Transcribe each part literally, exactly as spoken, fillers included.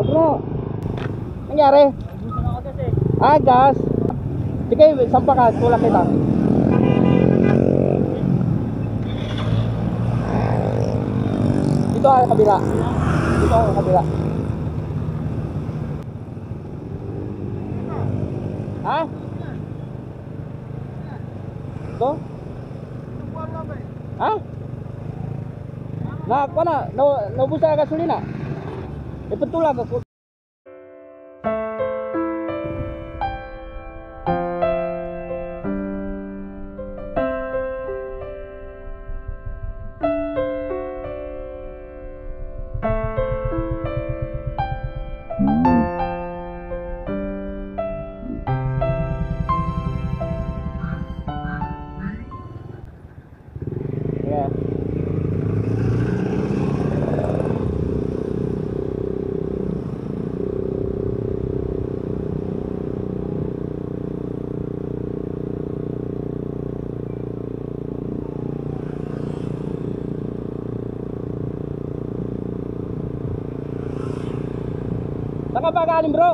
Ano? Nangyari? Ubusan ako kasi. Ah, gas. Sige, sampa ka. Tulak kita. Dito ako kabila. Dito ako kabila. Ha? Ito? Ha? Na, ako na. Naubos na gasolina. Ipatulag ako. Yeah. Saan ka pa galing, bro?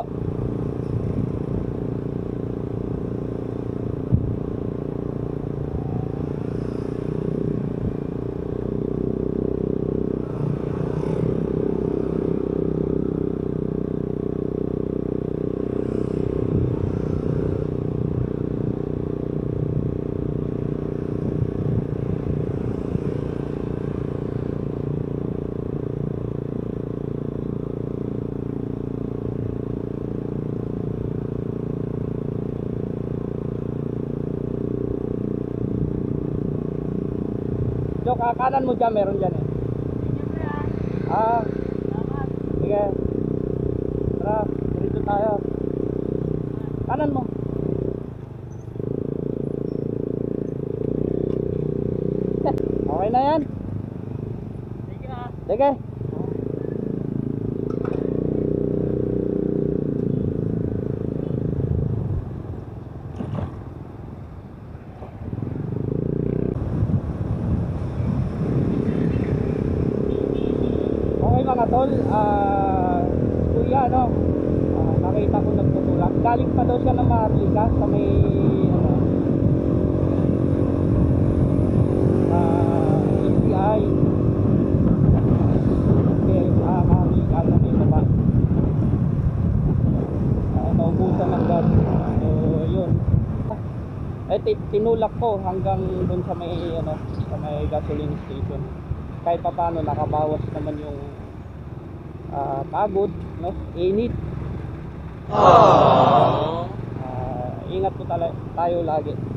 So, kakanan mo dyan, meron dyan eh. Ah, sige. Tara, dito tayo. Kanan mo. Okay na yan? Sige ha. Sige. Okay mga tol, ah, kuya no, ah, nakita ko nagtutulak. Galing pa daw siya ng Maharlika sa may ano, ah, E C I. Okay, ah, Maharlika na may baba. Ah, naubusan ng gas. So, yun. Eh, tinulak ko hanggang dun sa may ano, sa may gasoline station. Kahit pa paano nakabawas naman yung uh, pagod, no? Init. Uh, ingat po tayo lagi.